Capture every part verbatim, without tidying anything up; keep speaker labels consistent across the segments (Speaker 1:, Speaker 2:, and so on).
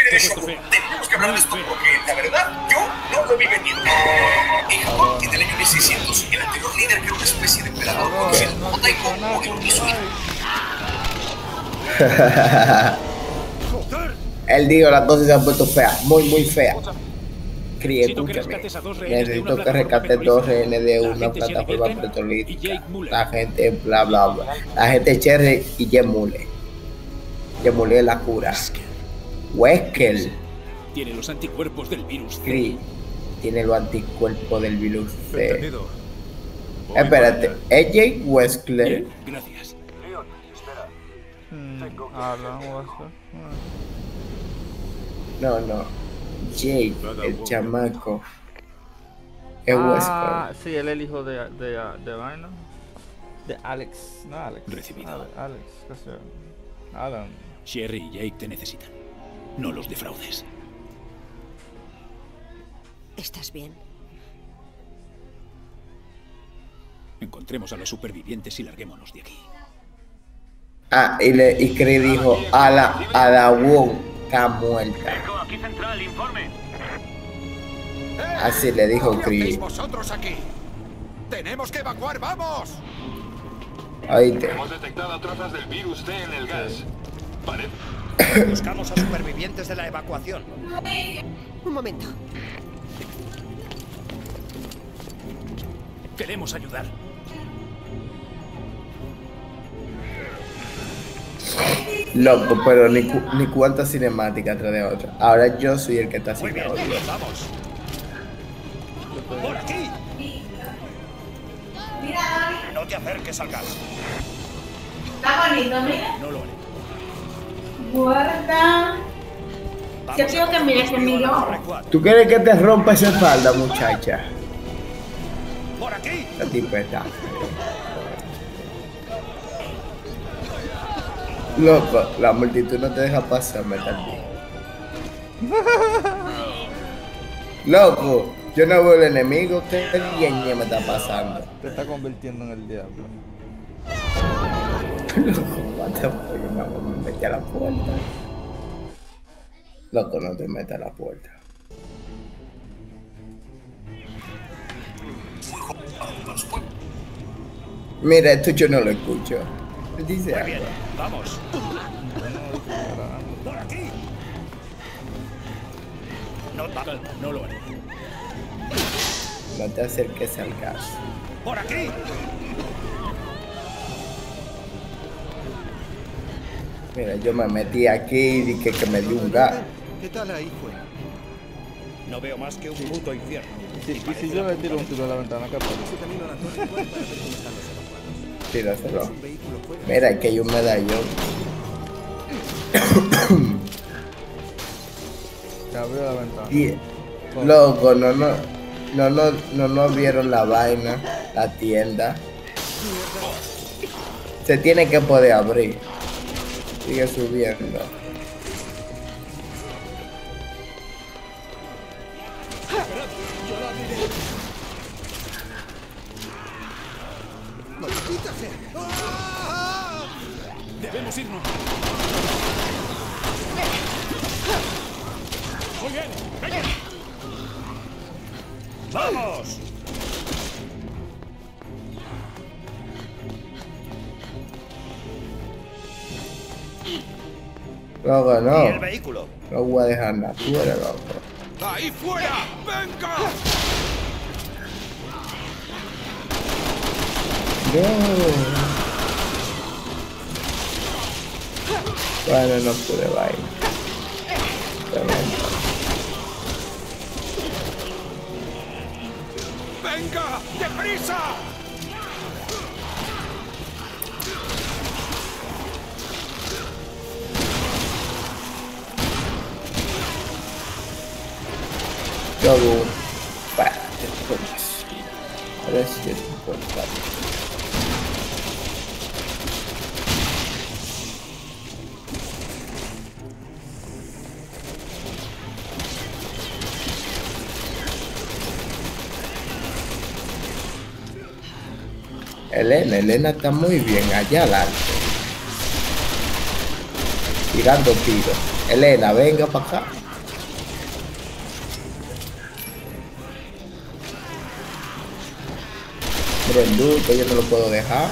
Speaker 1: de Shogun, tenemos que hablar de esto porque, la verdad, yo no lo vi venir. En Japón, en el año mil seiscientos, el anterior líder, que era una especie de emperador conocido como Taiko, murió y su hijo.
Speaker 2: Él dijo, las cosas se han puesto feas, muy, muy feas. Crie,
Speaker 3: Necesito que
Speaker 2: escúchame.
Speaker 3: rescates a dos rehenes de
Speaker 2: Necesito
Speaker 3: una
Speaker 2: que rescate
Speaker 3: plataforma
Speaker 2: dos
Speaker 3: petrolífera.
Speaker 2: rehenes de
Speaker 3: La
Speaker 2: una
Speaker 3: gente Sherry
Speaker 2: plataforma
Speaker 3: Birken y
Speaker 2: petrolífica.
Speaker 3: Jake Muller.
Speaker 2: La gente bla bla bla. La gente Cherry y Jemule. Jemule es la cura. Wesker.
Speaker 3: Tiene los anticuerpos del virus C.
Speaker 2: Cree tiene los anticuerpos del virus C.
Speaker 4: Entendido.
Speaker 2: Espérate, ¿es Jake Wesker?
Speaker 3: Bien, gracias.
Speaker 5: Leon, espera. Tengo que
Speaker 6: Alan Wesker.
Speaker 2: No, no. Jake, el chamaco. Es
Speaker 6: Ah,
Speaker 2: Wesker.
Speaker 6: sí, él es el hijo de, de, de Vaina. De Alex. No, Alex.
Speaker 3: Recibido.
Speaker 6: Ale- Alex, qué sé. Alan.
Speaker 3: Sherry y Jake te necesitan. No los defraudes.
Speaker 7: ¿Estás bien?
Speaker 3: Encontremos a los supervivientes y larguémonos de aquí.
Speaker 2: Ah, y, le, y Cree dijo, a la, a la Wong está muerta.
Speaker 5: Eco, aquí central, informe.
Speaker 2: Así le dijo
Speaker 4: ¿Qué hacéis
Speaker 2: Cree.
Speaker 4: vosotros aquí? ¡Tenemos que evacuar, vamos!
Speaker 2: Oíste.
Speaker 5: Hemos detectado trazas del virus C en el gas. Parece.
Speaker 1: Buscamos a supervivientes de la evacuación.
Speaker 7: Un momento.
Speaker 3: Queremos ayudar.
Speaker 2: Loco, pero ni, cu- ni cuánta cinemática atrás de otra. Ahora yo soy el que está
Speaker 1: Muy
Speaker 2: haciendo
Speaker 1: bien,
Speaker 2: audio.
Speaker 1: vamos. Por aquí. No te acerques al gas.
Speaker 8: Está bonito, mira.
Speaker 3: No lo haré.
Speaker 8: Guarda.
Speaker 1: Vamos
Speaker 8: Yo quiero
Speaker 1: a
Speaker 8: que mires
Speaker 1: construir
Speaker 8: en mi
Speaker 1: una
Speaker 8: ojo.
Speaker 1: torre cuatro.
Speaker 2: ¿Tú quieres que te rompa esa espalda, muchacha?
Speaker 1: Por aquí.
Speaker 2: La tipeta. Loco, la multitud no te deja pasar, Metal Gear. Loco, yo no veo el enemigo. ¿Qué ñe me está pasando?
Speaker 6: Te está convirtiendo en el diablo.
Speaker 2: Loco, what the fuck, mamá, me metí a la puerta. Loco, no te metas a la puerta. Mira, esto yo no lo escucho. Dice
Speaker 1: Muy bien,
Speaker 2: algo.
Speaker 1: vamos. Por aquí. No, va-
Speaker 3: Calma, no lo haré.
Speaker 2: No te acerques al gas.
Speaker 1: por aquí.
Speaker 2: Mira, yo me metí aquí y dije que me dio un gas.
Speaker 4: ¿Qué tal ahí fuera?
Speaker 1: No veo más que un puto infierno.
Speaker 6: Y si, y si yo le tiro un tiro a la ventana, ¿qué pasa?
Speaker 2: Tíraselo. Mira, aquí hay un medallón.
Speaker 6: Se abrió la ventana.
Speaker 2: Y- Loco, no, no, no, no, no, no vieron la vaina, la tienda. Se tiene que poder abrir. Sigue subiendo.
Speaker 3: Debemos irnos. Muy bien. Venga.
Speaker 1: ¡Vamos!
Speaker 2: Loco,
Speaker 1: ¿Y el
Speaker 2: no.
Speaker 1: vehículo?
Speaker 2: No voy a dejar nada. Tú eres loco.
Speaker 4: ¡Ahí fuera! ¡Venga!
Speaker 2: No. Bueno, no pude bailar. Tremendo.
Speaker 4: ¡Venga! ¡Deprisa!
Speaker 2: Luego, espérate, pues. A ver si es importante. Elena, Elena está muy bien allá adelante. Tirando tiros. Elena, venga para acá. Miren, dude, yo no lo puedo dejar.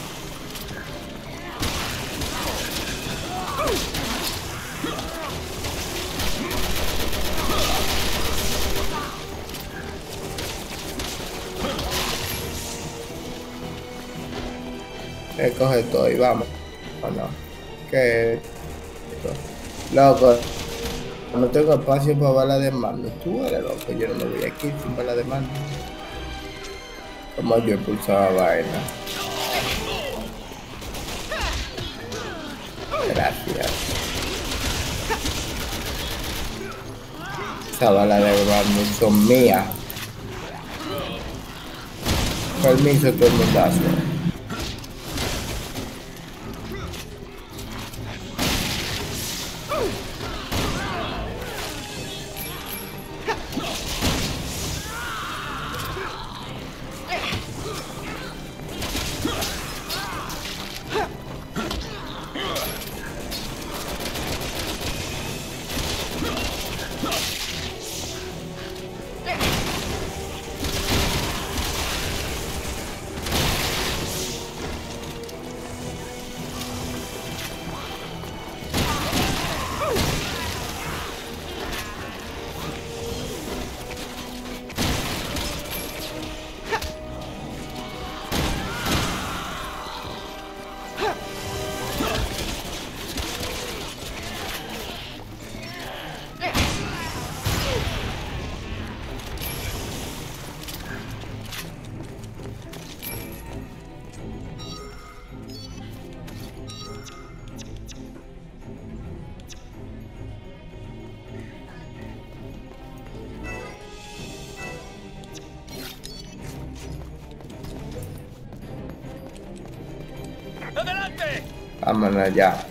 Speaker 2: Eh, coge todo y vamos. ¿O no? ¿Qué? Loco, no tengo espacio para bala de mando. Tú eres loco, yo no me voy aquí sin bala de mando. Como yo pulsaba vaina. Gracias. Esa bala de mando son mías. Permiso, todo el mundazo.
Speaker 5: ¡Adelante!
Speaker 2: Vámonos ya.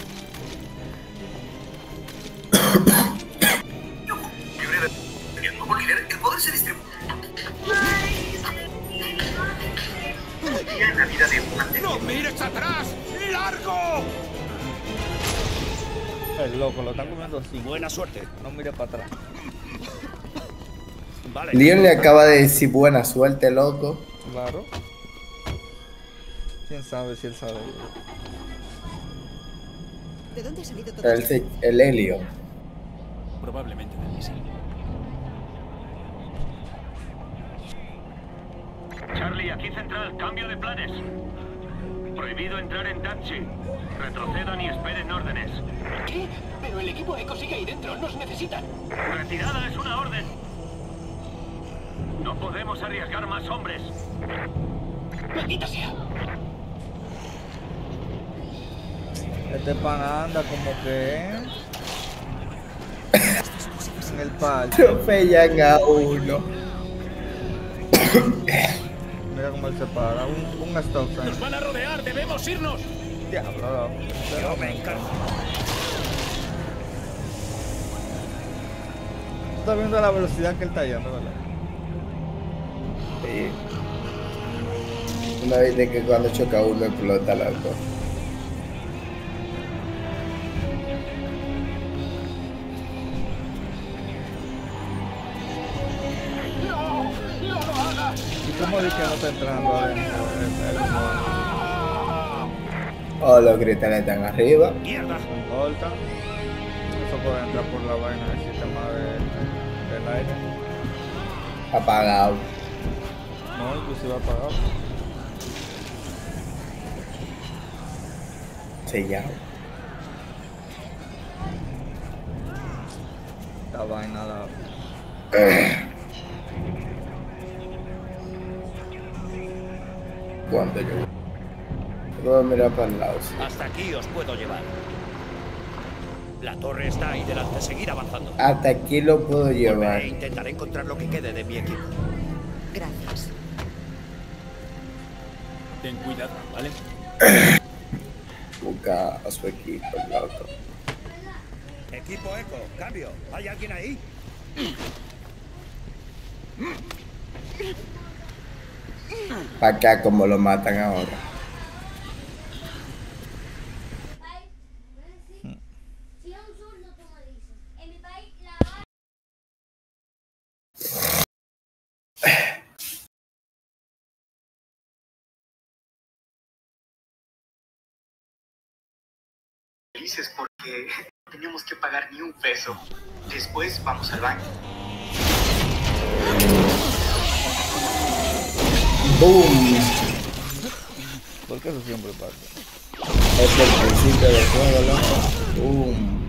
Speaker 1: El poder se distribuye en la vida de un anterior.
Speaker 4: ¡No mires atrás! ¡Largo!
Speaker 6: El loco, lo están comiendo así.
Speaker 3: Buena suerte.
Speaker 6: No mire para atrás.
Speaker 3: Vale.
Speaker 2: Leon le acaba de decir buena suerte, loco.
Speaker 6: Claro. ¿Quién sabe si él sabe?
Speaker 7: ¿De dónde ha salido todo
Speaker 2: El,
Speaker 7: esto?
Speaker 2: el Helio.
Speaker 3: Probablemente del misil.
Speaker 5: Charlie, aquí central, cambio de planes. Prohibido entrar en taxi. Retrocedan y esperen órdenes.
Speaker 9: ¿Qué? Pero el equipo Eco sigue ahí dentro, nos necesitan.
Speaker 5: Retirada es una orden. No podemos arriesgar más hombres.
Speaker 9: Maldita sea.
Speaker 6: Este pana anda como que en el parque.
Speaker 2: Atropellan a uno.
Speaker 6: Mira cómo él se para. Un, un stop sign.
Speaker 3: ¡Nos van a rodear! ¡Debemos irnos!
Speaker 6: Diablo, loco.
Speaker 3: Yo me encargo.
Speaker 6: Tú estás viendo la velocidad que él está yendo, ¿verdad?
Speaker 2: Sí. Una vez de que cuando choca uno explota, loco.
Speaker 6: ¿Y cómo dice que no está entrando adentro? El, el,
Speaker 2: Oh, los cristales están arriba.
Speaker 3: ¡Mierda!
Speaker 6: no importa. Eso puede entrar por la vaina del sistema de, del aire.
Speaker 2: Apagado.
Speaker 6: No, inclusive apagado.
Speaker 2: Sellado.
Speaker 6: La vaina la...
Speaker 2: ¿Cuánto yo? Voy a mirar para el lado. Sí.
Speaker 3: Hasta aquí os puedo llevar. La torre está ahí delante. Seguir avanzando.
Speaker 2: Hasta aquí lo puedo llevar.
Speaker 3: Volveré e intentaré encontrar lo que quede de mi equipo.
Speaker 7: Gracias.
Speaker 3: Ten cuidado, ¿vale?
Speaker 2: Busca a su equipo, loco.
Speaker 3: Equipo Eco, cambio. ¿Hay alguien ahí?
Speaker 2: Para acá como lo matan ahora.
Speaker 10: felices porque no teníamos que pagar ni un peso. Después vamos al banco.
Speaker 2: ¡Boom!
Speaker 6: ¿Por qué eso siempre pasa?
Speaker 2: Es el principio del juego, loco. ¡Boom!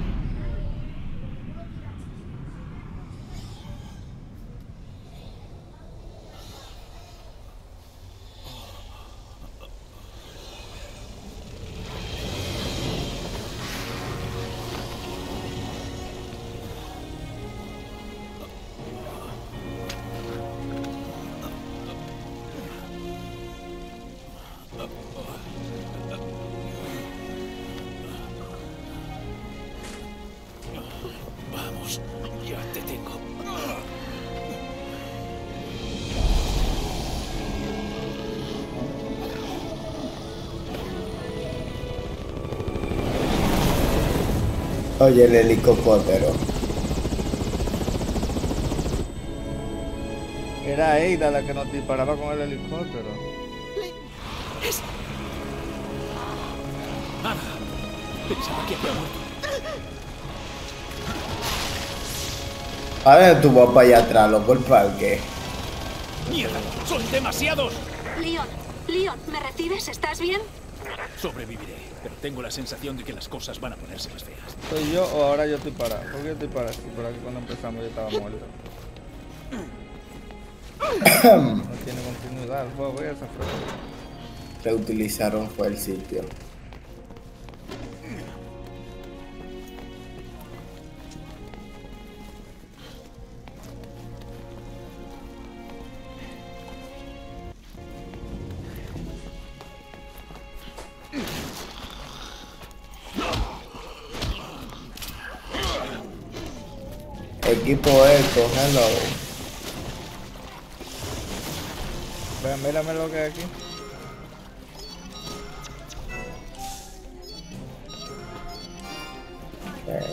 Speaker 3: Vamos, ya te tengo.
Speaker 2: Oye, el helicóptero.
Speaker 6: Era Ada la que nos disparaba con el helicóptero.
Speaker 3: Nada. Pensaba que había muerto.
Speaker 2: A ver, tu papá allá atrás, loco, el parque.
Speaker 3: ¡Mierda! ¡Son demasiados!
Speaker 11: Leon, Leon, ¿me recibes? ¿Estás bien?
Speaker 3: Sobreviviré, pero tengo la sensación de que las cosas van a ponerse más feas.
Speaker 6: ¿Soy yo o ahora yo estoy parado? ¿Por qué yo estoy parado? Sí, por aquí cuando empezamos yo estaba muerto. No tiene continuidad el juego, voy a esa frase.
Speaker 2: Reutilizaron fue el sitio. Equipo Eco, hello.
Speaker 6: Vean, mírame lo que hay aquí.
Speaker 2: Okay.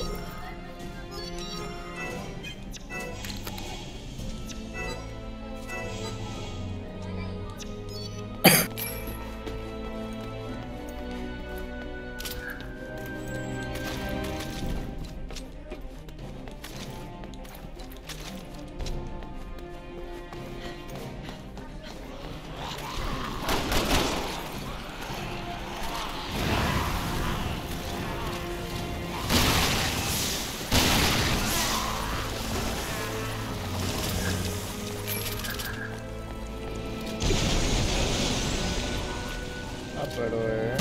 Speaker 6: Ah, pero eh.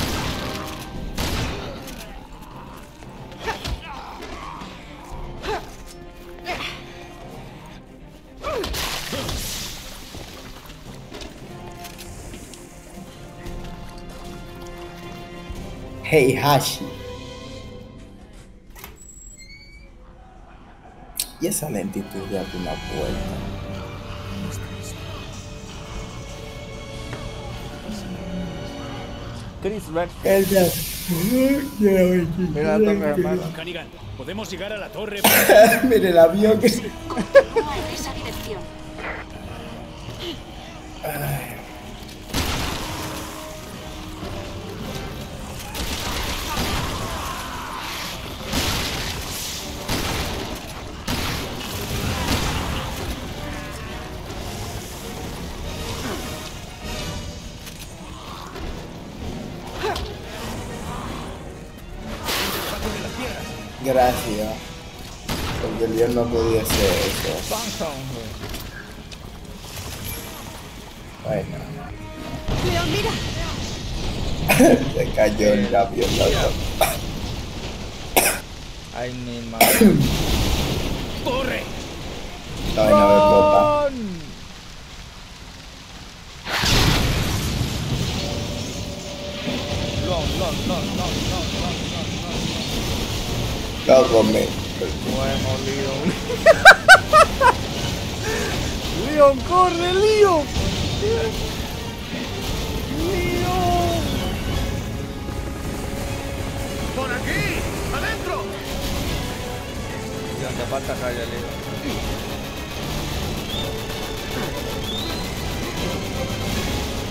Speaker 2: Heihachi. Y esa lentitud de abrir una puerta.
Speaker 6: Chris Redfield. Mira la torre, hermano.
Speaker 3: Canigan, podemos llegar a la torre.
Speaker 2: Mira el avión que...
Speaker 11: Continúa en esa dirección.
Speaker 2: Ay. Gracias. Porque el Leon no podía hacer eso. Bueno.
Speaker 11: Leon, mira.
Speaker 2: Se cayó el avión.
Speaker 6: Ay, mi madre.
Speaker 3: ¡Corre!
Speaker 2: La vaina va a explotar.
Speaker 6: No, no, no, no, no, no, no.
Speaker 2: Loco, me...
Speaker 6: Bueno, Leon. Leon, corre, Leon. Leon.
Speaker 4: ¡Por aquí! ¡Adentro!
Speaker 6: Leon, te falta calle, Leon.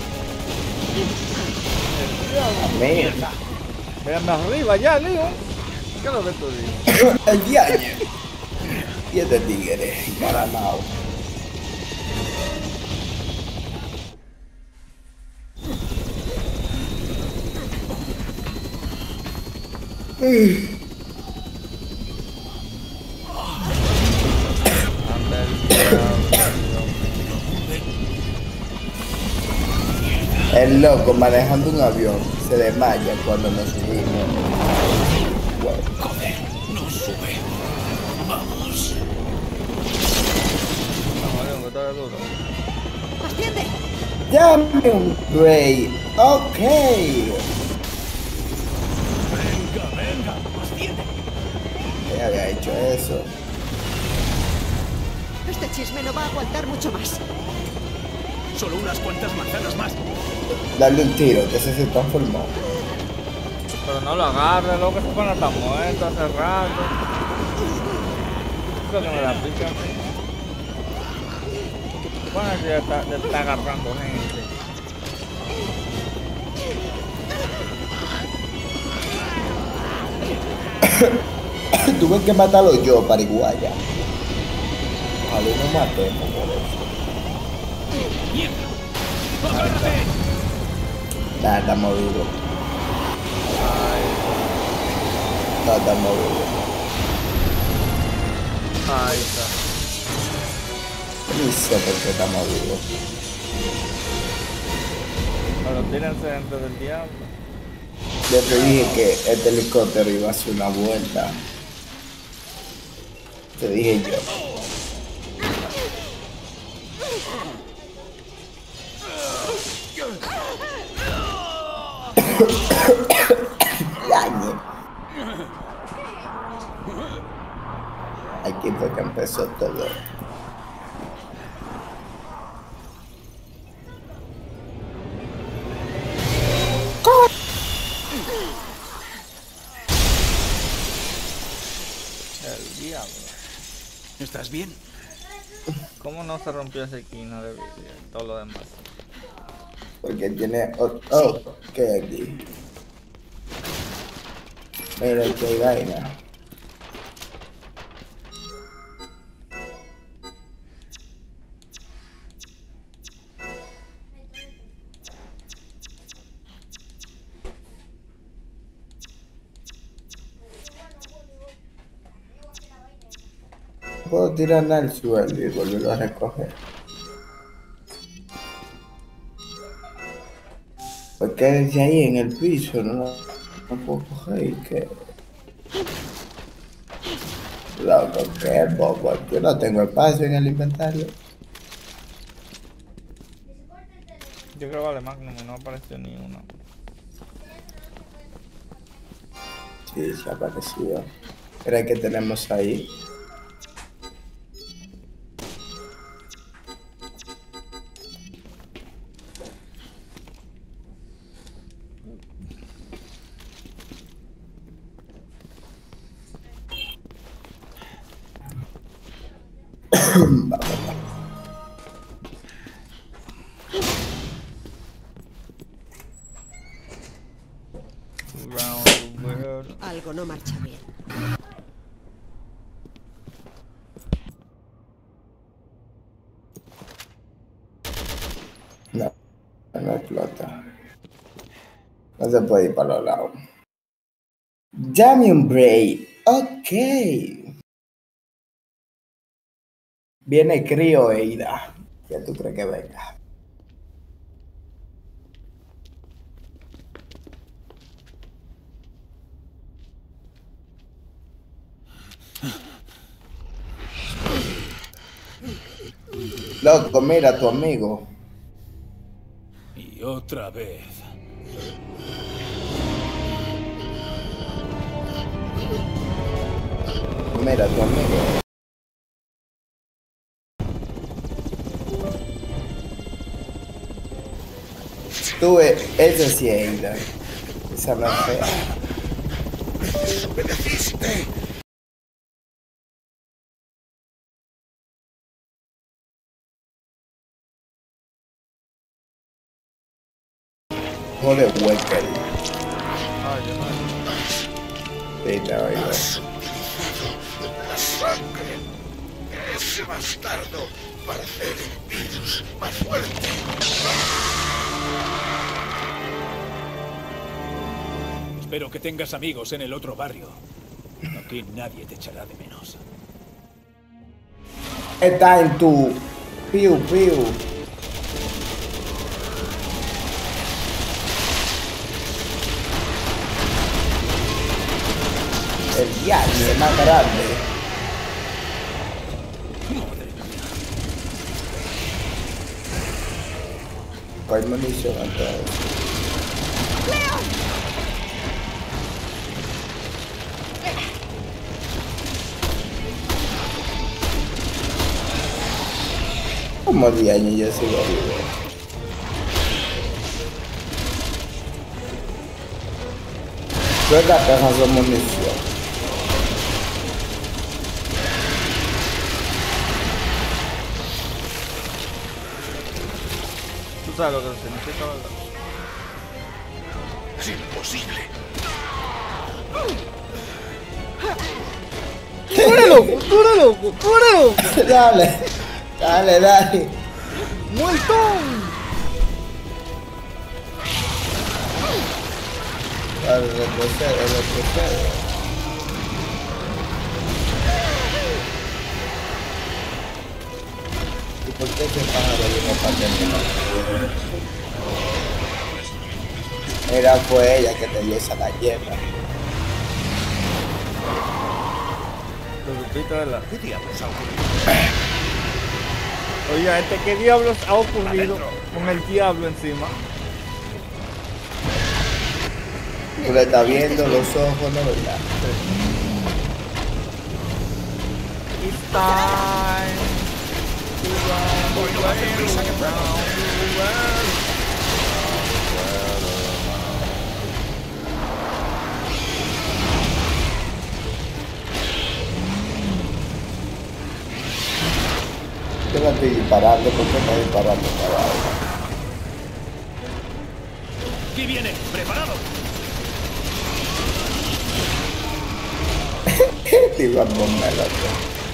Speaker 2: Mierda.
Speaker 6: Mírame arriba ya, Leon. ¿Qué es lo que tú dices?
Speaker 2: El diario. Y este tigre, encaramado.
Speaker 6: Anda el diablo.
Speaker 2: El loco manejando un avión se desmaya cuando nos subimos. Bueno.
Speaker 1: Joder, no sube. Vamos.
Speaker 6: Vamos, que está de duro.
Speaker 11: ¡Asciende!
Speaker 2: Dame un break. Ok.
Speaker 3: Venga, venga, asciende.
Speaker 2: Ya había hecho eso.
Speaker 11: Este chisme no va a aguantar mucho más.
Speaker 3: Solo unas cuantas manzanas más.
Speaker 2: Darle un tiro, que ese se transformó.
Speaker 6: Pero no lo agarre, loco, ese pana está muerto hace rato. Eso que me la pica a mí. Bueno, ya está, ya está agarrando gente.
Speaker 2: Tuve que matarlo yo, pariguaya. Ojalá no matemos por eso.
Speaker 3: ¡Mierda! ¡Agárrate!
Speaker 2: Nada, está movido. No, está movido.
Speaker 6: Ahí está.
Speaker 2: Ni sé por qué está movido.
Speaker 6: Pero tírense dentro del diablo.
Speaker 2: Yo te dije que este helicóptero iba a hacer una vuelta. Te dije yo. Daño. Aquí fue que empezó todo.
Speaker 6: El diablo.
Speaker 3: ¿Estás bien?
Speaker 6: ¿Cómo no se rompió esa esquina de vidrio y todo lo demás?
Speaker 2: Porque tiene... Oh, oh, ¿qué hay aquí? Mira que hay vaina. Puedo tirarla al suelo y volverlo a recoger. Porque desde ahí en el piso no, no puedo coger y que... Loco, que bobo. Yo no tengo espacio en el inventario.
Speaker 6: Yo creo que vale Magnum y no apareció ni uno.
Speaker 2: Sí, se ha aparecido. Pero que tenemos ahí.
Speaker 11: Algo no marcha bien.
Speaker 2: No, no explota. No se puede ir para los lados. Dame un break. Ok. Viene Crío e Ida. ¿Qué tú crees que venga? Loco, mira a tu amigo.
Speaker 3: Y otra vez.
Speaker 2: Mira a tu amigo. Tú, ese sí es Ida. Esa no es fea.
Speaker 1: ¡Desobedeciste!
Speaker 2: Joder, Walker.
Speaker 6: Ah, yo no.
Speaker 2: Sí, te oigo.
Speaker 12: La sangre. Ese bastardo para hacer el virus más fuerte.
Speaker 13: Espero que tengas amigos en el otro barrio. Aquí nadie te echará de menos.
Speaker 2: Está en tu piu piu. El viaje más grande. ¿Cuál munición entonces? Como diez años yo sigo vivo. Suelta cajas de munición.
Speaker 6: Tú sabes lo que significa, ¿verdad?
Speaker 12: Es imposible.
Speaker 6: ¡Tú eres loco! ¡Tú eres loco! ¡Tú eres loco!
Speaker 2: Dale. Dale, dale.
Speaker 6: ¡Muertón!
Speaker 2: Dale, retrocede, retrocede. ¿Y por qué ese pájaro vino para terminar? Era fue ella que te dio esa galleta.
Speaker 6: Lo supiste, ¿verdad?
Speaker 3: ¿Qué diablos ha ocurrido?
Speaker 6: Oye, este, ¿qué diablos ha ocurrido con el diablo encima?
Speaker 2: Tú le estás viendo los ojos, ¿no, verdad?
Speaker 6: It's time to run away around the world.
Speaker 2: Yo no estoy disparando, ¿por qué no disparando para ahora?
Speaker 3: Aquí viene, preparado.
Speaker 2: Te iba a bombar la otra.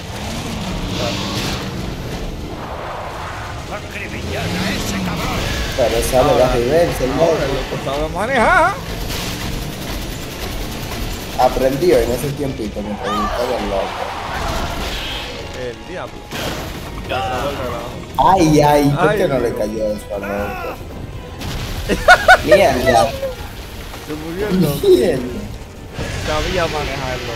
Speaker 3: Acribillar a ese cabrón.
Speaker 2: Pero sabe la reversa, el
Speaker 6: Ahora
Speaker 2: loco.
Speaker 6: lo sabe manejar.
Speaker 2: Aprendió en ese tiempito mientras gritaba el loco.
Speaker 6: El diablo.
Speaker 2: Ay, ay, ¿por
Speaker 6: Ay,
Speaker 2: qué no le
Speaker 6: Dios.
Speaker 2: cayó eso al loco? Mierda.
Speaker 6: Se murió el loco.
Speaker 2: Mierda.
Speaker 6: Sabía manejarlo.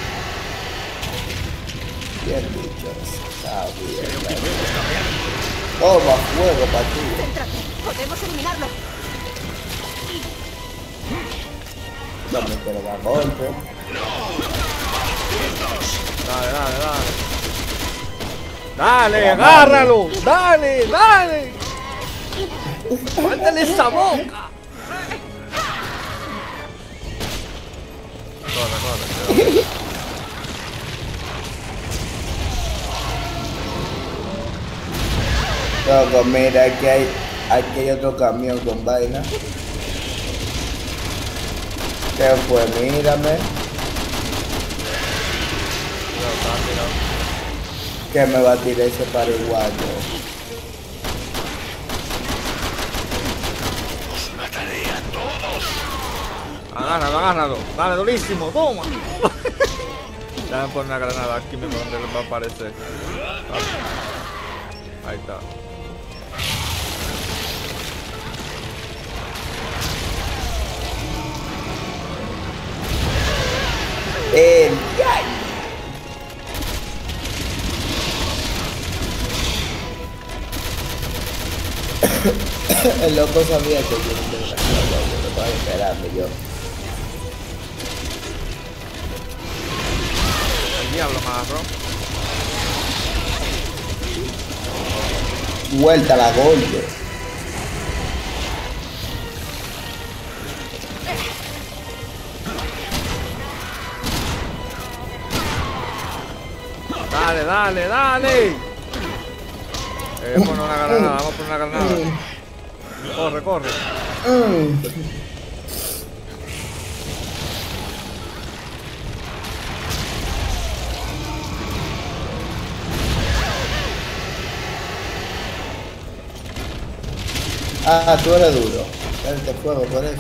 Speaker 2: Bien dicho. Sabía. Toma fuego para ti.
Speaker 11: Céntrate. Podemos eliminarlo.
Speaker 2: Dame que le da golpe.
Speaker 6: Dale, dale, dale. Dale, agárralo. Dale, dale. Mándale esa boca. Corre, corre.
Speaker 2: Loco, mira, aquí hay, aquí hay otro camión con vaina. ¿Qué fue? Mírame. Que me va a tirar ese paraguayo.
Speaker 12: Os mataré a todos.
Speaker 6: Agárralo, agárralo. Dale, durísimo. Toma. Déjame poner una granada aquí mismo donde les va a aparecer. Ahí está.
Speaker 2: El El loco sabía que yo no me lo estaba esperando yo.
Speaker 6: El diablo me agarró.
Speaker 2: Vuelta a la golpe.
Speaker 6: Dale, dale, dale. Eh, vamos a poner una granada, vamos a poner una granada. Corre, corre.
Speaker 2: Ah, tú eres duro. Este fuego por eso.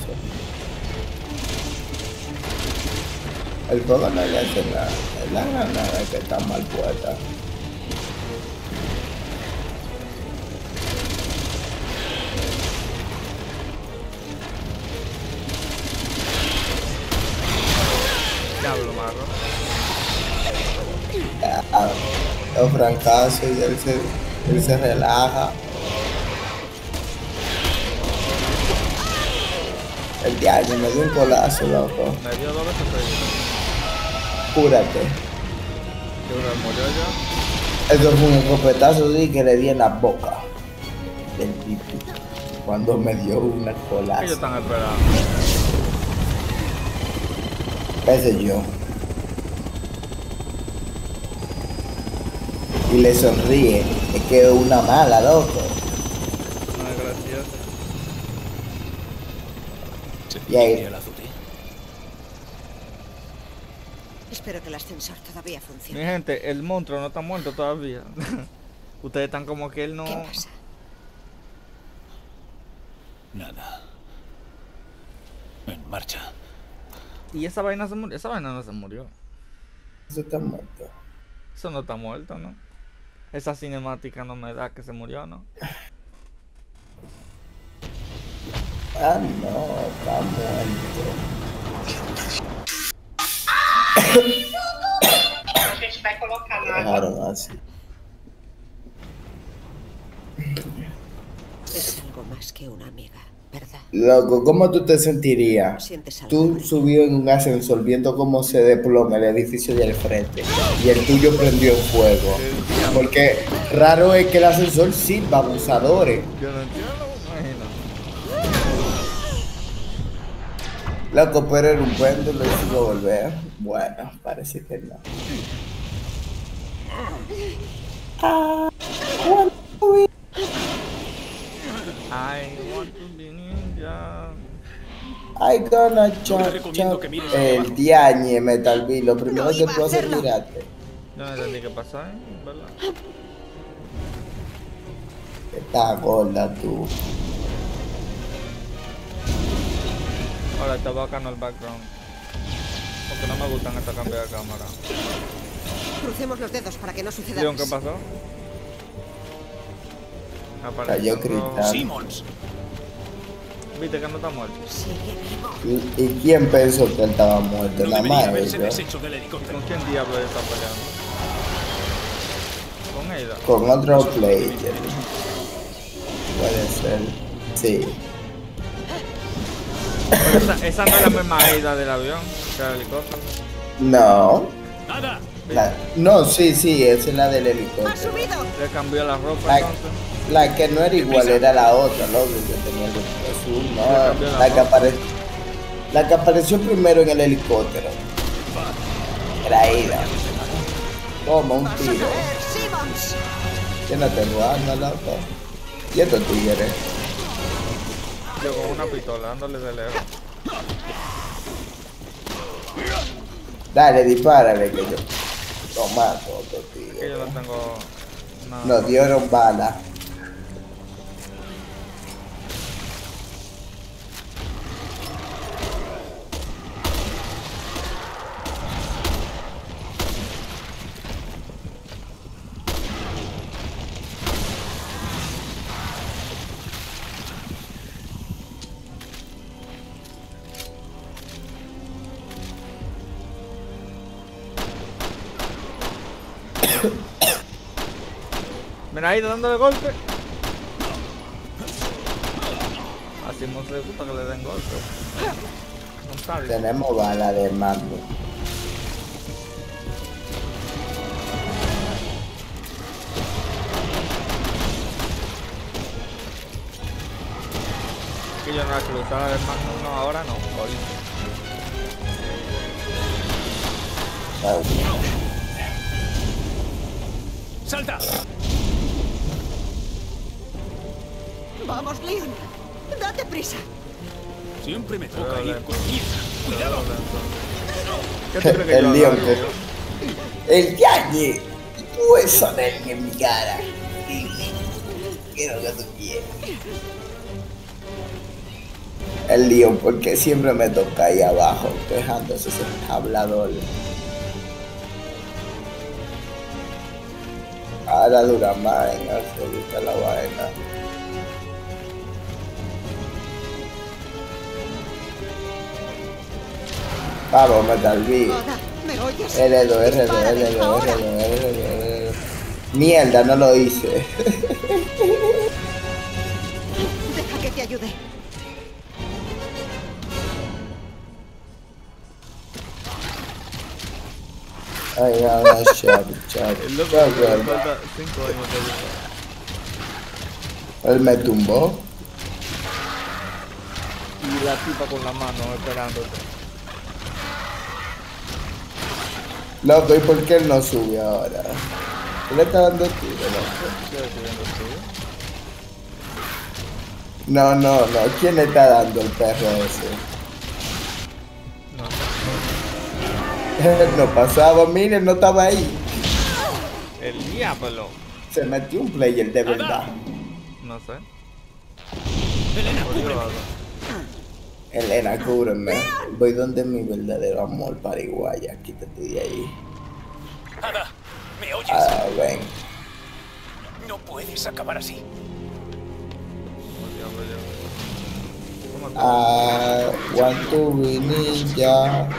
Speaker 2: El fuego no le hace nada. Es la granada que está mal puesta.
Speaker 6: Diablo, marro.
Speaker 2: Ah, los fracasos y él se, él se relaja. El diablo me dio un colazo, loco.
Speaker 6: Me dio dos veces seguidas.
Speaker 2: Cúrate.
Speaker 6: Yo murió ya.
Speaker 2: Eso fue un escopetazo sí, que le di en la boca del tipo cuando me dio una colazo.
Speaker 6: Ellos están esperando.
Speaker 2: Ese yo. Y le sonríe. Es que es una mala, loco.
Speaker 6: No es gracioso.
Speaker 2: Y ahí.
Speaker 7: Espero que el ascensor todavía
Speaker 6: Mi
Speaker 7: funcione.
Speaker 6: gente, el monstruo no está muerto todavía. Ustedes están como que él no...
Speaker 7: ¿Qué pasa?
Speaker 13: Nada. En marcha.
Speaker 6: Y esa vaina se murió. Esa vaina no se murió.
Speaker 2: Eso está muerto.
Speaker 6: Eso no está muerto, ¿no? Esa cinemática no me da que se murió, ¿no?
Speaker 2: Ah, no, está muerto. Dejaron así.
Speaker 7: Es algo más que una amiga, ¿verdad?
Speaker 2: Loco, ¿cómo tú te sentirías?
Speaker 7: Sientes algo.
Speaker 2: Tú subió en un ascensor viendo cómo se desploma el edificio del frente y el tuyo prendió en fuego. Porque raro es que el ascensor sirva a abusadores.
Speaker 6: Yo no entiendo, imagino.
Speaker 2: Loco, pero era un péndulo y si lo volver. Bueno, parece que no. Ah,
Speaker 6: I want to be ninja.
Speaker 2: I gonna chop, chop el diañe Metal Bill. Lo primero
Speaker 7: No
Speaker 2: que
Speaker 7: iba a
Speaker 2: tú haces es
Speaker 7: hacerlo.
Speaker 2: mirarte.
Speaker 6: Yo no entendí qué pasó, ¿eh? ¿Verdad?
Speaker 2: Estás gorda tú.
Speaker 6: Ahora está bacano el background. Porque no me gustan esta cambio de cámara.
Speaker 7: Crucemos los dedos para que no suceda
Speaker 6: Leon, ¿qué
Speaker 7: más.
Speaker 6: pasó?
Speaker 2: Cayó
Speaker 6: rojo.
Speaker 2: Cristal.
Speaker 13: Simmons.
Speaker 6: Viste que no está muerto.
Speaker 7: Sigue vivo.
Speaker 2: ¿Y, y quién pensó que él estaba muerto?
Speaker 13: No
Speaker 2: La
Speaker 13: debería
Speaker 2: madre.
Speaker 13: haberse
Speaker 2: ¿no?
Speaker 13: deshecho del helicóptero.
Speaker 6: ¿Con quién diablos está peleando? Con Ada.
Speaker 2: Con otro player. Puede ser. Sí.
Speaker 6: Pero esa, esa no es la misma Ada del avión, que el helicóptero.
Speaker 2: No.
Speaker 13: Nada.
Speaker 2: La- no, sí, sí, esa es la del
Speaker 7: ¡Ha
Speaker 2: helicóptero.
Speaker 7: subido!
Speaker 6: Le cambió la ropa
Speaker 2: La,
Speaker 6: entonces.
Speaker 2: la que no era igual era la otra, loco, que tenía el azul.
Speaker 6: Le
Speaker 2: No,
Speaker 6: cambió la
Speaker 2: la que,
Speaker 6: ropa.
Speaker 2: apare- la que apareció primero en el helicóptero. Era Ada. Toma un
Speaker 7: ¡Vas a
Speaker 2: tiro.
Speaker 7: caer, Simmons!
Speaker 2: Yo no tengo arma, loco. ¿Y estos tigres?
Speaker 6: Yo con una pistola dándole de lejos.
Speaker 2: Dale, dispárale que yo lo mato, estos
Speaker 6: Que yo
Speaker 2: tigres.
Speaker 6: no tengo nada.
Speaker 2: Nos dieron balas.
Speaker 6: Mira ahí dándole golpe. Así no se gusta que le den golpe. No sabe.
Speaker 2: Tenemos balas de mando.
Speaker 6: Que yo no la quiero usar el Magnum, no, ahora no. Hoy.
Speaker 13: ¡Salta!
Speaker 7: ¡Vamos, Leon! ¡Date prisa!
Speaker 13: Siempre me toca
Speaker 6: Pero
Speaker 13: ir
Speaker 6: lento.
Speaker 13: con mierda. ¡Cuidado!
Speaker 6: ¿Qué tú crees que
Speaker 2: El
Speaker 6: yo
Speaker 2: Leon
Speaker 6: hago?
Speaker 2: que- El yañe. Tú eso en mi cara. Quiero que tú quieras. El lío, porque siempre me toca ahí abajo, quejándose ese hablador. Ahora dura más en hacer la vaina. Vamos, Metal Gear. L dos, R dos, L dos, R dos, R dos, R dos. Mierda, no lo hice.
Speaker 7: Deja que te ayude.
Speaker 2: Ay, no, no, chat, chat.
Speaker 6: El loco me falta cinco años de
Speaker 2: Él me tumbó.
Speaker 6: y la tipa con la mano esperándote.
Speaker 2: Loco, ¿y por qué él no sube ahora? Él le está dando tiro, loco.
Speaker 6: ¿Qué estoy viendo tú?
Speaker 2: No, no, no. ¿Quién le está dando el perro ese? No pasaba, miren, no estaba ahí.
Speaker 6: El diablo.
Speaker 2: Se metió un player de verdad.
Speaker 6: No sé.
Speaker 13: Elena, cúbreme.
Speaker 2: Elena, cúbreme. Voy donde mi verdadero amor pariguaya. Quítate de ahí.
Speaker 13: Ada, ¿me oyes?
Speaker 2: Ah, ven.
Speaker 13: No puedes acabar así.
Speaker 2: Ah, one, two, we ninja.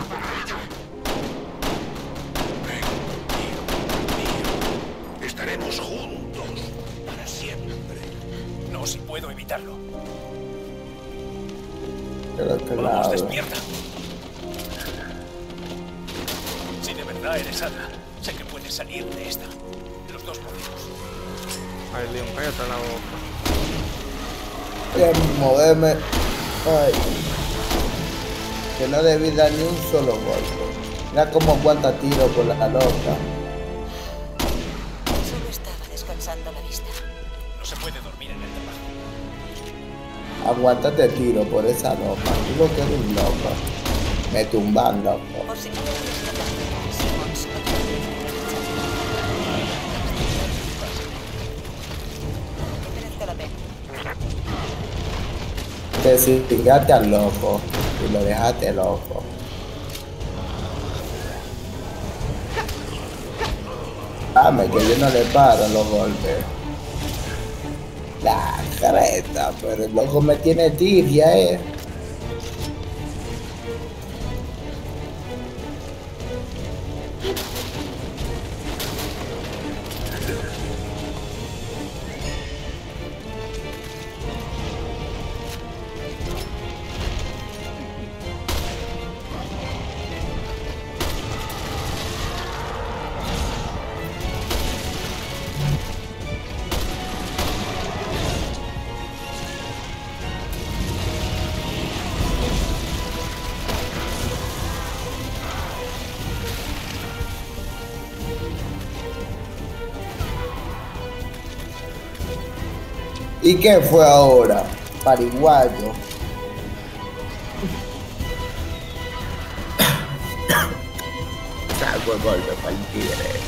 Speaker 12: Estaremos juntos para siempre.
Speaker 13: No, si puedo evitarlo.
Speaker 2: Pero que
Speaker 13: Vamos,
Speaker 2: lado.
Speaker 13: despierta. Si de verdad eres Ada, sé que puedes salir de esta. Los dos podemos.
Speaker 6: Ay, Leon, cállate la boca.
Speaker 2: Voy a moverme. Ay. Que no debí dar ni un solo golpe. Mira cómo aguanta tiro por la loca.
Speaker 14: Solo estaba descansando la vista.
Speaker 13: No se puede dormir en el trabajo.
Speaker 2: Aguántate tiro por esa loca. Tú lo que eres un loco. Me tumban, loco.
Speaker 14: Por si quieres rescatar, Simmons no te No merezca la pena.
Speaker 2: Te cingaste al loco y lo dejaste loco. Dame que yo no le paro los golpes. La creta, pero el loco me tiene tibia, eh. ¿Y qué fue ahora? Pariguayo. Saco el golpe para el tigre.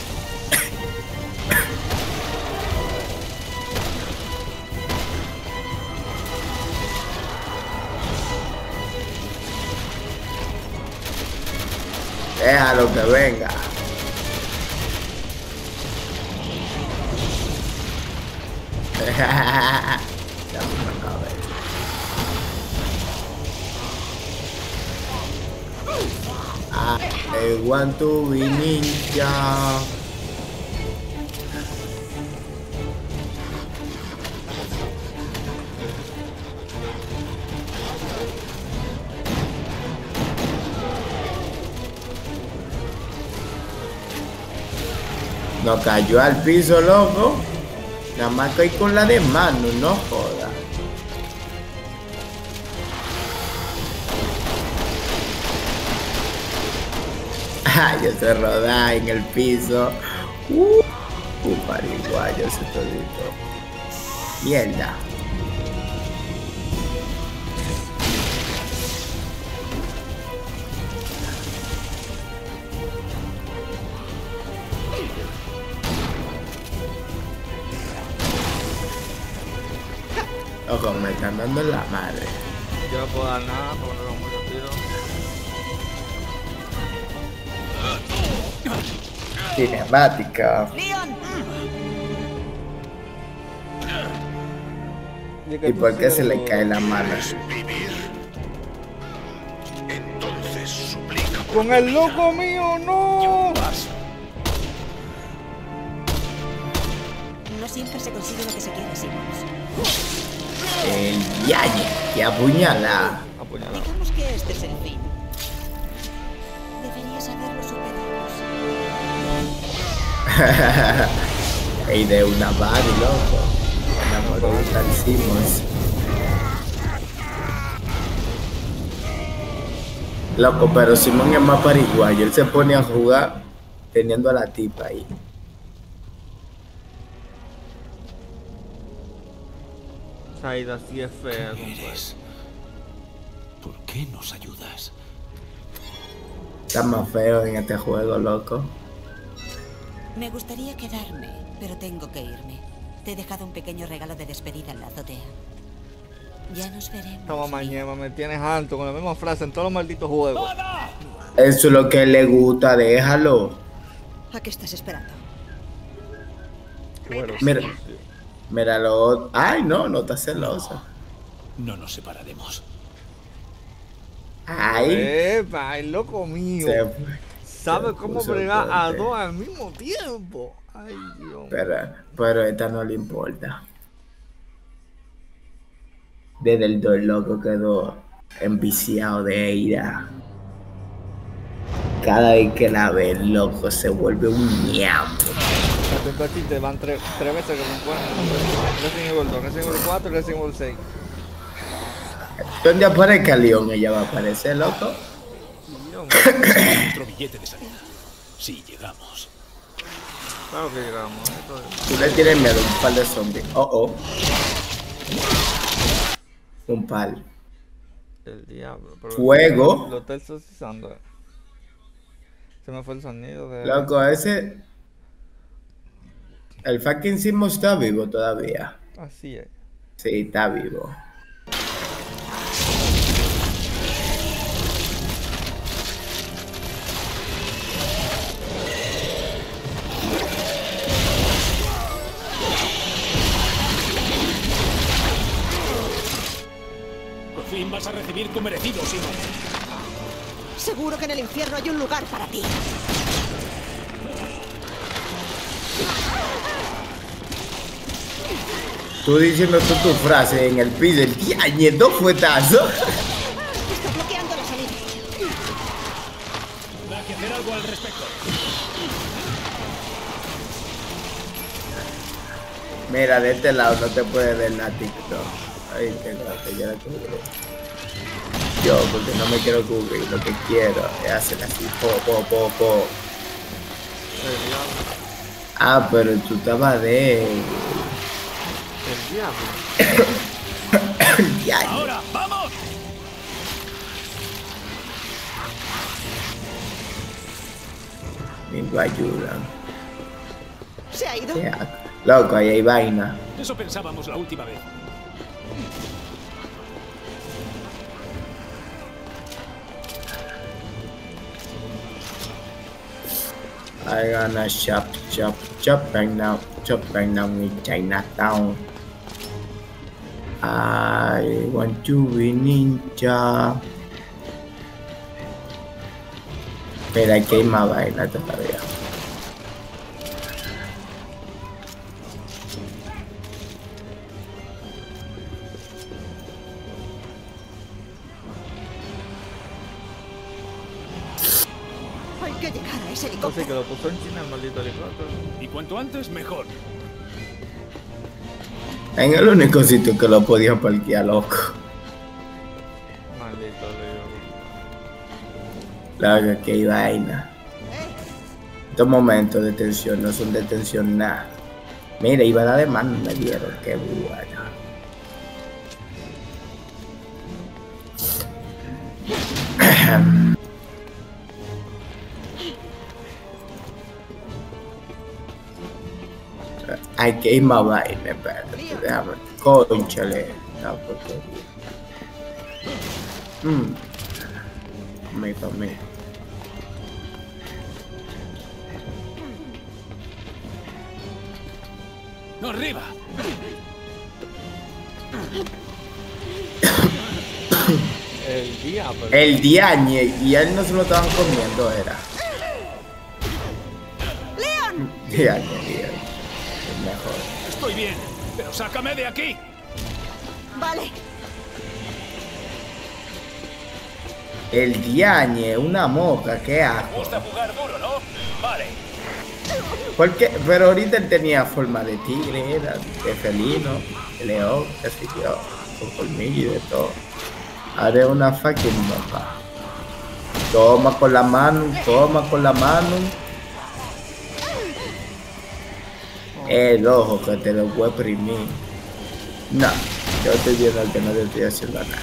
Speaker 2: Déjalo que venga. Ah, I want to be ninja. No cayó al piso, loco. Nada más que con la de mano, no joda. Ah, yo se rodaba en el piso. Uh, un pariguayo ese todito. Mierda. Ojo, me están dando la madre.
Speaker 6: Yo no puedo dar nada porque no tengo mucho tiro.
Speaker 2: Cinemática. ¿Y por qué se le cae la mano?
Speaker 12: Entonces suplica.
Speaker 6: ¡Con el loco mío, no!
Speaker 14: No siempre se consigue lo que se quiere, Simmons.
Speaker 2: El yaye, que apuñala.
Speaker 6: Apuñala.
Speaker 14: Digamos que este es el fin. Deberías haberlo superado.
Speaker 2: Ey, de una body, loco. Enamoró de tal Simmons. Loco, pero Simón es más pariguayo. Él se pone a jugar teniendo a la tipa ahí.
Speaker 6: Saida sí es fea, compadre.
Speaker 13: ¿Por qué nos ayudas?
Speaker 2: Está más feo en este juego, loco.
Speaker 14: Me gustaría quedarme, pero tengo que irme. Te he dejado un pequeño regalo de despedida en la azotea. Ya nos veremos.
Speaker 6: Toma mañana, me tienes alto con la misma frase en todos los malditos juegos.
Speaker 2: Eso es lo que le gusta, déjalo.
Speaker 7: ¿A qué estás esperando?
Speaker 6: Bueno,
Speaker 2: Mira,
Speaker 6: sí, sí.
Speaker 2: míralo. Ay, no, no está celosa.
Speaker 13: No nos separaremos.
Speaker 2: Ay.
Speaker 6: Epa, el loco mío.
Speaker 2: Se fue.
Speaker 6: ¿Sabe
Speaker 2: Se
Speaker 6: cómo
Speaker 2: puso
Speaker 6: bregar a
Speaker 2: fuerte.
Speaker 6: dos al mismo tiempo? Ay, Dios.
Speaker 2: Pero, pero a esta no le importa. Desde el dos loco quedó enviciado de ira. Cada vez que la ve, el loco se vuelve un ñamo.
Speaker 6: Atento aquí, te van tres, tres veces que me encuentran. Resident Evil dos, Resident Evil cuatro y Resident Evil seis.
Speaker 2: ¿Dónde aparezca León? Ella va a aparecer, loco.
Speaker 13: Nuestro billete de salida. Sí, llegamos.
Speaker 6: Claro que llegamos. Esto es...
Speaker 2: Tú le tienes miedo a un par de zombies. Oh, oh. Un par.
Speaker 6: El diablo. Pero
Speaker 2: Fuego.
Speaker 6: Lo está exorcizando. Se me fue el sonido de...
Speaker 2: Loco, ese... El fucking Simo está vivo todavía.
Speaker 6: Así es.
Speaker 2: Sí, está vivo.
Speaker 13: Por fin vas a recibir tu merecido, Simon.
Speaker 7: Seguro que en el infierno hay un lugar para ti.
Speaker 2: Tú diciendo tú tu frase en el piso, el diañe, dos fuetazos.
Speaker 7: Está bloqueando la salida.
Speaker 13: Habrá que hacer algo al respecto.
Speaker 2: Mira, de este lado no te puede ver la TikTok. Ay, que no, que ya la cubrí. Yo, porque no me quiero cubrir, lo que quiero es hacer así, po, po, po, po. Ah, pero tú estabas de...
Speaker 6: El diablo.
Speaker 2: El diablo.
Speaker 13: ¡Ahora, vamos!
Speaker 2: Ni lo ayudan.
Speaker 7: ¿Se ha ido?
Speaker 2: Ya. Loco, ahí hay vaina.
Speaker 13: Eso pensábamos la última vez.
Speaker 2: I gonna chop, chop, chop right now, chop right now in Chinatown. I want to be ninja. Pero aquí hay más vaina todavía.
Speaker 7: Hay que llegar a ese
Speaker 6: Así
Speaker 7: helicóptero.
Speaker 6: que lo puso en China el maldito helicóptero.
Speaker 13: Y cuanto antes, mejor.
Speaker 2: En el único sitio que lo podía parquear, loco.
Speaker 6: Maldito Dios.
Speaker 2: Loco, que hay vaina. Estos momentos de tensión no son de tensión nada. Mira, iba a dar de mano, me dieron, qué bueno. Hay que ir más vaina, espérate, déjame. Cónchale, la porquería. Mm. Me tomé.
Speaker 13: ¡Arriba!
Speaker 6: El diablo.
Speaker 2: El diañe, y a él no se lo estaban comiendo, era.
Speaker 7: ¡Leon!
Speaker 2: Diañe, diañe. El mejor.
Speaker 13: Estoy bien, pero sácame de aquí.
Speaker 7: Vale.
Speaker 2: El diañe, una moca, qué asco.
Speaker 13: gusta jugar duro, ¿no? Vale.
Speaker 2: Porque, pero ahorita él tenía forma de tigre, era de felino, de león, qué sé yo, con colmillo y de todo. Ahora es una fucking moca. Toma con la mano, toma con la mano. El ojo que te lo voy a oprimir. No, yo estoy viendo que no te estoy haciendo nada.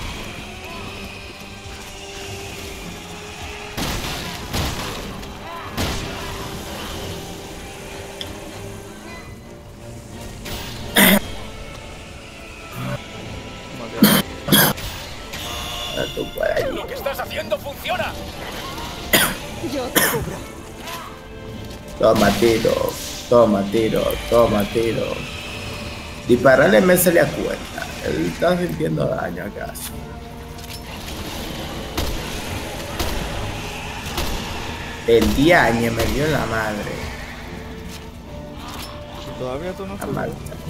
Speaker 13: Lo que estás haciendo funciona.
Speaker 7: Yo te cubro.
Speaker 2: Toma tiro, toma tiro, toma tiro. Dispararle me se le cuenta. Él está sintiendo daño acaso. El diañe me dio en la madre.
Speaker 6: Todavía tú no
Speaker 2: sabes.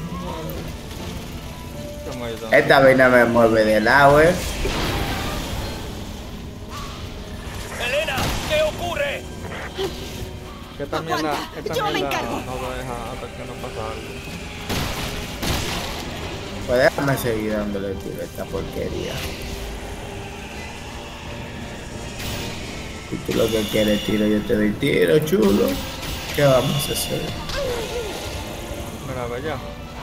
Speaker 6: Esta
Speaker 2: Esta vaina me mueve de lado, eh.
Speaker 13: Elena, ¿qué ocurre?
Speaker 6: Que esta mierda, esta
Speaker 7: yo me
Speaker 6: mierda
Speaker 7: encargo.
Speaker 6: no lo deja hasta que no pasa algo.
Speaker 2: Pues déjame seguir dándole tiro a esta porquería. Si tú lo que quieres tiro, yo te doy tiro, chulo. ¿Qué vamos a hacer?
Speaker 6: Mira, ve ya.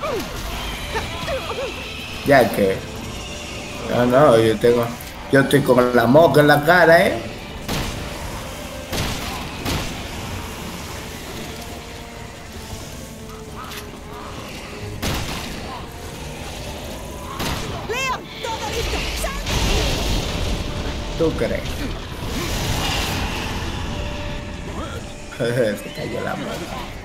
Speaker 2: Ya que. No, no, yo tengo. Yo estoy con la moca en la cara, eh.
Speaker 7: ¡Leon! ¡Todo listo! ¡Sal!
Speaker 2: ¿Tú crees? Se cayó la moca.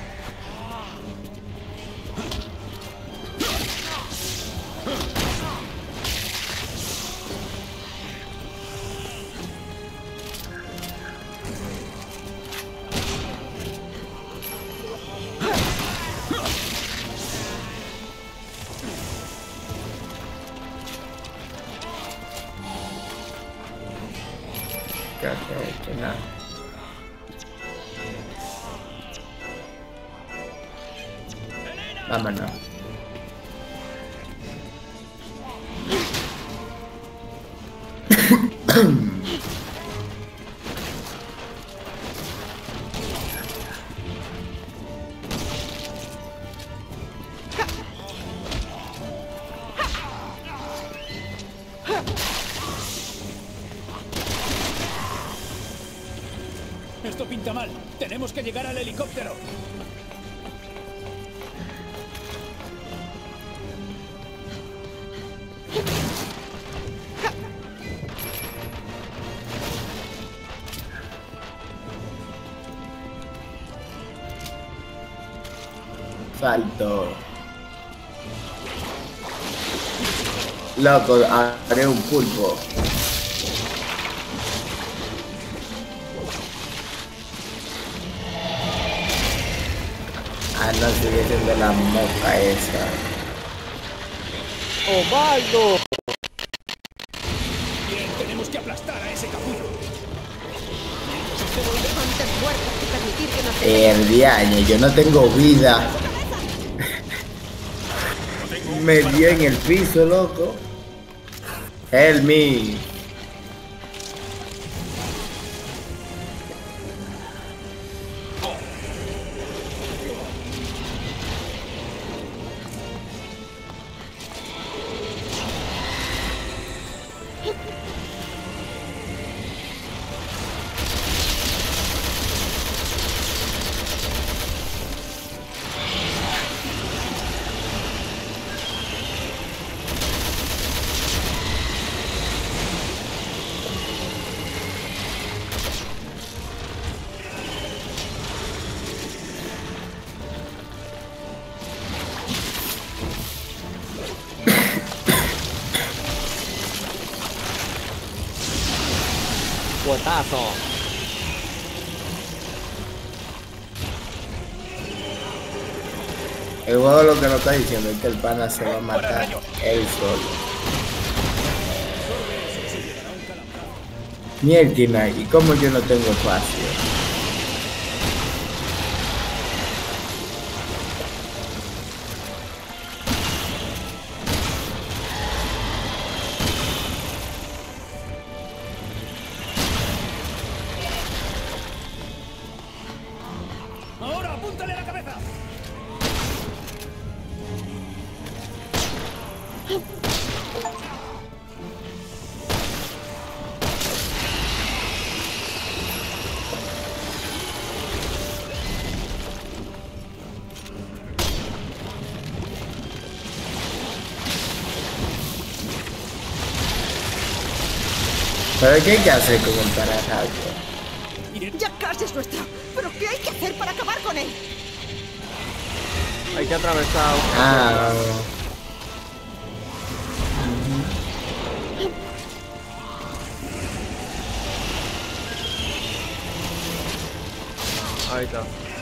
Speaker 2: Que, que, que nada. Vámonos.
Speaker 13: Esto pinta mal. Tenemos que llegar al helicóptero.
Speaker 2: Salto. Loco, haré un pulpo. Ah, no, sigue siendo la moca esa.
Speaker 6: ¡Osvaldo!
Speaker 13: Bien, tenemos que aplastar a ese capullo.
Speaker 7: Antes muertos que permitir que nos den-
Speaker 2: El diaño, yo no tengo vida. Me dio en el piso, loco. Help me.
Speaker 6: Fuetazo.
Speaker 2: El juego lo que nos está diciendo es que el pana se va a matar él solo. Mierda, ¿y cómo yo no tengo espacio?
Speaker 13: ¡Ahora, apúntale a la cabeza!
Speaker 2: ¿Pero qué hay que hacer con el paracaídas?
Speaker 7: Ya casi es nuestro. ¿Pero qué hay que hacer para acabar con él?
Speaker 6: Hay que atravesar.
Speaker 2: Ah.
Speaker 6: Ahí está.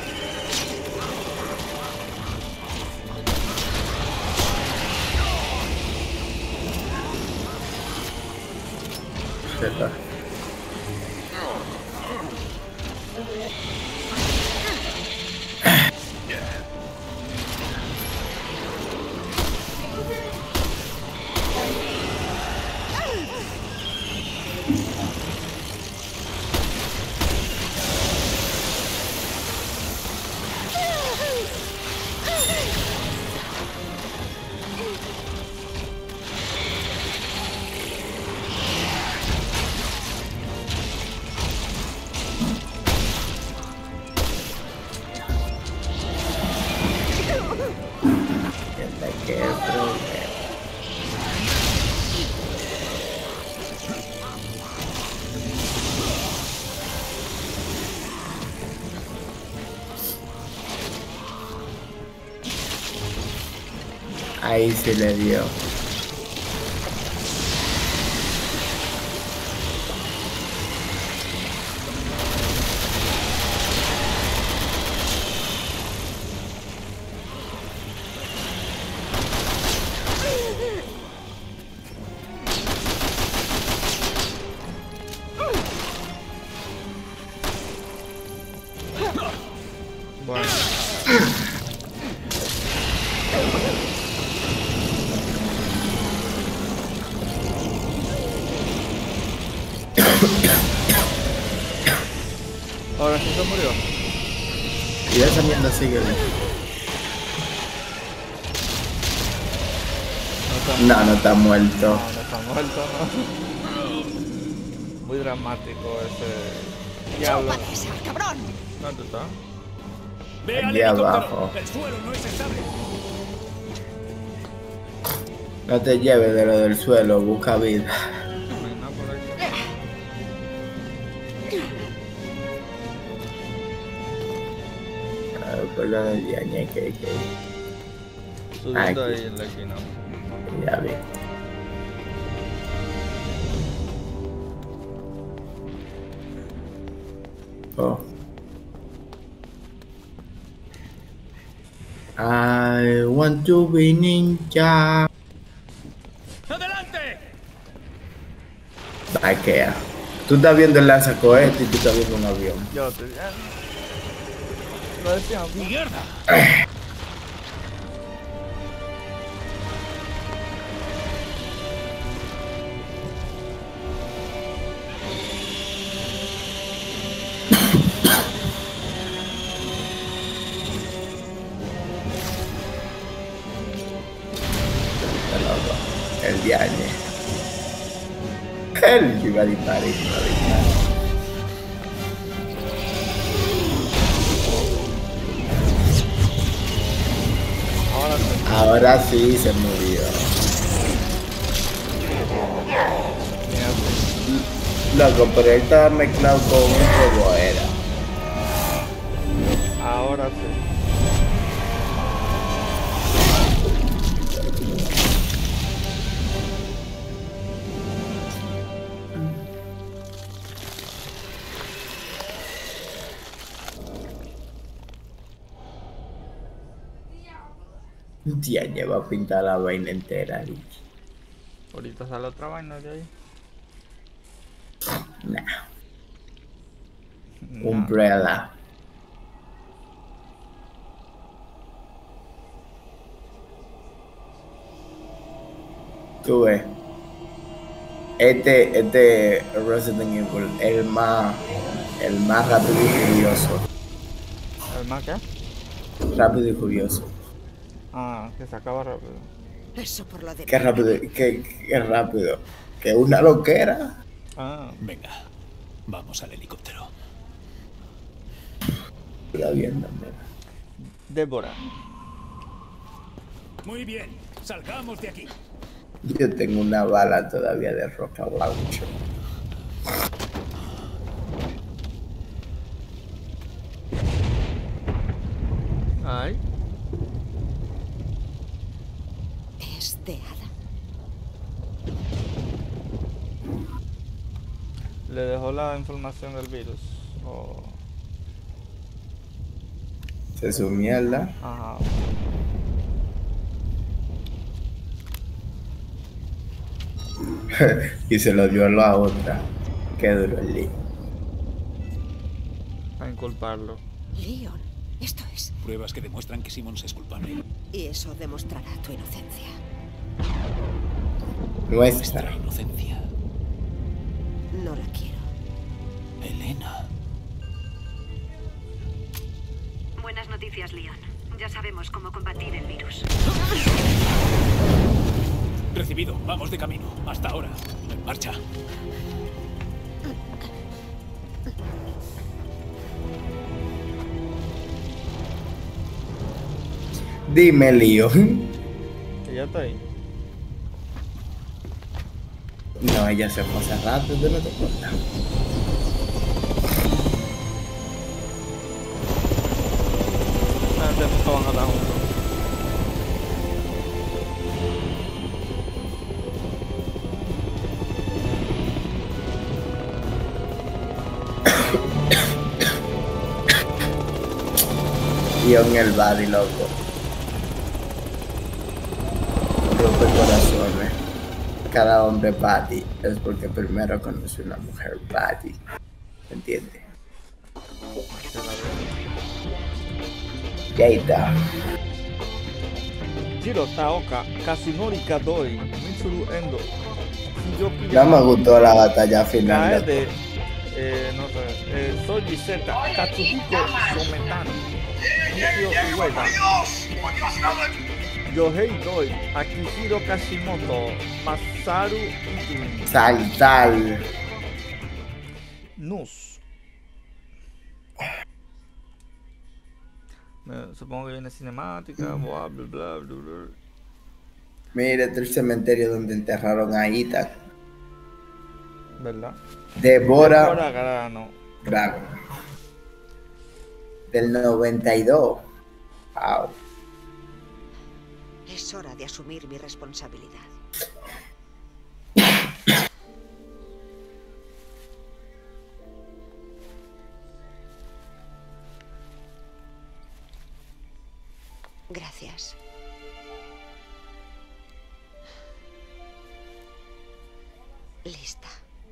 Speaker 2: Z. Qué problema. Ahí se le dio.
Speaker 6: Bueno. Ahora sí se murió.
Speaker 2: Y esa mierda sigue. No, no está muerto.
Speaker 6: No, no está muerto, no. Muy dramático ese diablo.
Speaker 7: ¡Cabrón!
Speaker 6: ¿Dónde está?
Speaker 13: ¡Ve al
Speaker 2: Allí
Speaker 13: helicóptero!
Speaker 2: abajo.
Speaker 13: El suelo no es estable.
Speaker 2: No te lleves de lo del suelo, busca vida.
Speaker 6: No hay nada por aquí.
Speaker 2: Ah, perdón el día, ñe, que, que.
Speaker 6: Subiendo
Speaker 2: Aquí.
Speaker 6: ahí en la esquina.
Speaker 2: Ya vi. Oh. I want to be ninja.
Speaker 13: ¡Adelante!
Speaker 2: Ikea. Tú estás viendo el lanzacohete y tú estás viendo un avión.
Speaker 6: Yo lo estoy viendo. Lo decía.
Speaker 13: ¡Mierda!
Speaker 2: El diañe. Él iba a disparar y iba a disparar.
Speaker 6: Ahora sí.
Speaker 2: Ahora sí se murió. Loco, pero él estaba mezclado con un robot, era.
Speaker 6: Ahora sí.
Speaker 2: Tía, lleva a pintar la vaina entera. Y...
Speaker 6: ahorita sale otra vaina de ahí.
Speaker 2: Nah.
Speaker 6: Nah.
Speaker 2: Umbrella. Tú ves. Este, este Resident Evil, el más, el más rápido y furioso.
Speaker 6: ¿El más qué?
Speaker 2: Rápido y furioso.
Speaker 6: Ah, que se acaba rápido.
Speaker 7: Eso por lo de...
Speaker 2: Qué rápido, qué, qué rápido. Que una loquera.
Speaker 13: Ah, venga. Vamos al helicóptero.
Speaker 2: Está bien, también.
Speaker 6: Débora.
Speaker 13: Muy bien. Salgamos de aquí.
Speaker 2: Yo tengo una bala todavía de roca launcher.
Speaker 6: Ay.
Speaker 7: Es de hada.
Speaker 6: Le dejó la información del virus. Oh.
Speaker 2: Se su mierda.
Speaker 6: Ajá.
Speaker 2: Y se lo dio a la otra. Qué duro el lío.
Speaker 6: A inculparlo.
Speaker 7: Leon, esto es...
Speaker 13: Pruebas que demuestran que Simmons es culpable.
Speaker 7: Y eso demostrará tu inocencia.
Speaker 2: Nuestra.
Speaker 13: Inocencia.
Speaker 7: No la quiero.
Speaker 13: Elena.
Speaker 15: Buenas noticias, Leon. Ya sabemos cómo combatir el virus.
Speaker 13: Recibido. Vamos de camino. Hasta ahora. En marcha.
Speaker 2: Dime, lío.
Speaker 6: ¿Ya está ahí?
Speaker 2: No, ella se fue hace rato, tú no te acuerdas.
Speaker 6: Antes nunca van a estar juntos.
Speaker 2: Y en el body, loco. Rompe corazones. Cada hombre body es porque primero conoce una mujer body. ¿Entiendes? Y ahí está.
Speaker 6: Jiro Taoka, Kazunori Kadoi, Mitsuru Endo. Shiyoki
Speaker 2: No me gustó la batalla final.
Speaker 6: Kaede, eh, no sé, eh, Soji Zeta, Katsuhiko Sometani, Mikio Ueda, Yohei Doi, Akihiro Kashimoto, Masaru Itumi.
Speaker 2: Saltar.
Speaker 6: Nus. Me- Supongo que viene cinemática, bla bla bla bla bla.
Speaker 2: Mira, este es el cementerio donde enterraron a Ita.
Speaker 6: ¿Verdad?
Speaker 2: Débora
Speaker 6: Débora Grano.
Speaker 2: Grano. Del noventa y dos. Wow.
Speaker 7: Es hora de asumir mi responsabilidad. Gracias. Lista.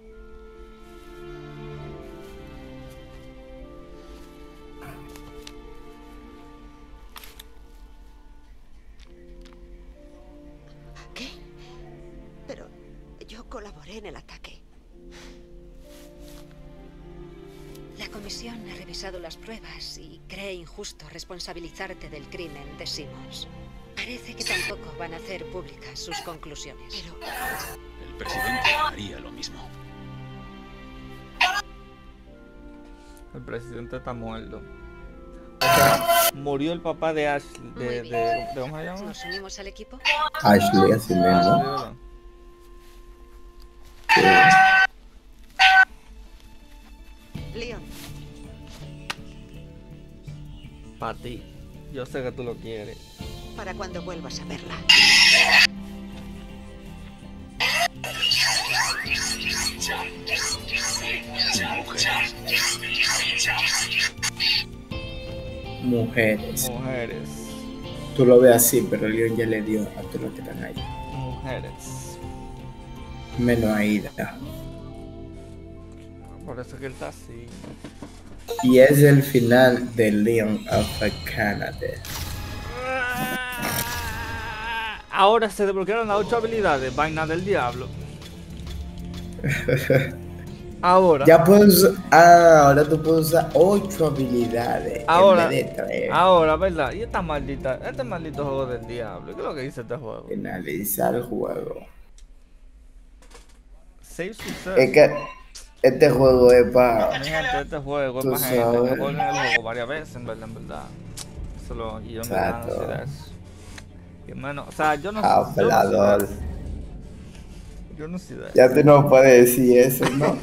Speaker 7: ¿Qué? Pero yo colaboré en el ataque.
Speaker 15: La comisión ha revisado las pruebas y cree injusto responsabilizarte del crimen de Simmons. Parece que tampoco van a hacer públicas sus conclusiones.
Speaker 7: Pero...
Speaker 13: El presidente haría lo mismo.
Speaker 6: El presidente está muerto. O sea, murió el papá de Ashley. De, de, de, de, ¿cómo se llama?
Speaker 15: ¿Nos unimos al equipo?
Speaker 2: Ashley, así mismo.
Speaker 6: ¿verdad?
Speaker 7: Leon,
Speaker 6: Para ti. Yo sé que tú lo quieres.
Speaker 7: para cuando vuelvas a verla.
Speaker 2: Mujeres.
Speaker 6: Mujeres.
Speaker 2: tú lo ves así, pero Leon ya le dio a todos los que están ahí.
Speaker 6: Mujeres.
Speaker 2: Menos a Ida.
Speaker 6: Por eso que él está así.
Speaker 2: Y es el final de Leon of Canada.
Speaker 6: Ahora se desbloquearon las ocho habilidades, vaina del diablo. Ahora.
Speaker 2: Ya puedes usar, ah, ahora tú puedes usar ocho habilidades.
Speaker 6: Ahora.
Speaker 2: En vez de tres.
Speaker 6: Ahora, ¿verdad? Y esta maldita, este maldito juego del diablo. ¿Qué es lo que dice este juego?
Speaker 2: Finalizar el juego.
Speaker 6: Save success.
Speaker 2: Es que este juego es para.
Speaker 6: Mi gente, este juego es para gente que juega el juego varias veces, en verdad, en verdad. Solo, y yo en verdad no sé de eso. Y hermano, o sea, yo no sé. Yo no sé de eso. Yo no sé de eso.
Speaker 2: Ya tú no puedes decir eso, ¿no?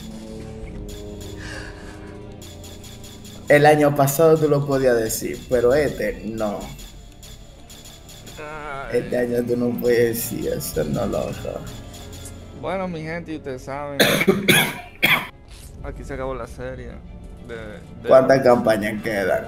Speaker 2: El año pasado tú lo podías decir, pero este no.
Speaker 6: Ay.
Speaker 2: Este año tú no puedes decir eso, no, loco.
Speaker 6: Bueno, mi gente, y ustedes saben. Aquí se acabó la serie. De, de...
Speaker 2: ¿Cuántas campañas quedan?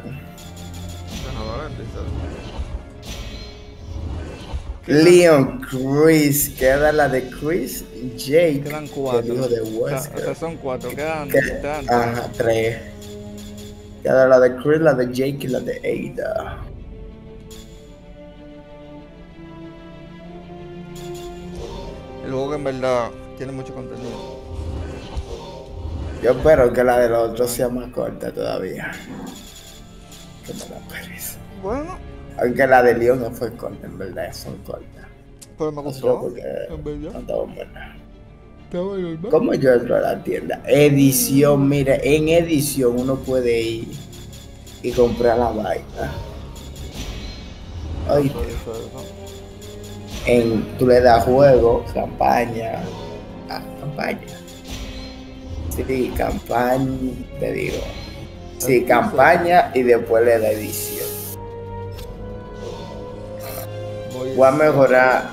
Speaker 2: Leon, Chris, queda la de Chris, Jake,
Speaker 6: quedan cuatro.
Speaker 2: El hijo de Wesker.
Speaker 6: O sea, son cuatro, quedan,
Speaker 2: que,
Speaker 6: quedan tres.
Speaker 2: Ajá, tres. Queda la de Chris, la de Jake y la de Ada.
Speaker 6: El juego en verdad tiene mucho contenido.
Speaker 2: Yo espero que la de los otros sea más corta todavía. Que me da pereza.
Speaker 6: Bueno.
Speaker 2: Aunque la de Leon no fue corta, en verdad, son cortas.
Speaker 6: Pero me gustó.
Speaker 2: Porque
Speaker 6: en verdad.
Speaker 2: No estaba buena.
Speaker 6: Estaba bien, ¿no?
Speaker 2: ¿Cómo yo entro a la tienda? Edición, mire, en edición uno puede ir y comprar la vaina. Ay, en, tú le das juego, campaña, ah, campaña. Sí, campaña, te digo. Sí, campaña y después le da edición. Voy a mejorar.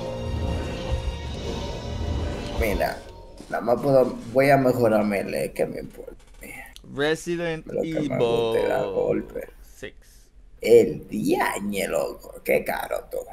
Speaker 2: Mira, nada más puedo, voy a mejorar melee, que me importa.
Speaker 6: Resident Evil
Speaker 2: golpe.
Speaker 6: seis.
Speaker 2: El diañe, loco, qué caro todo.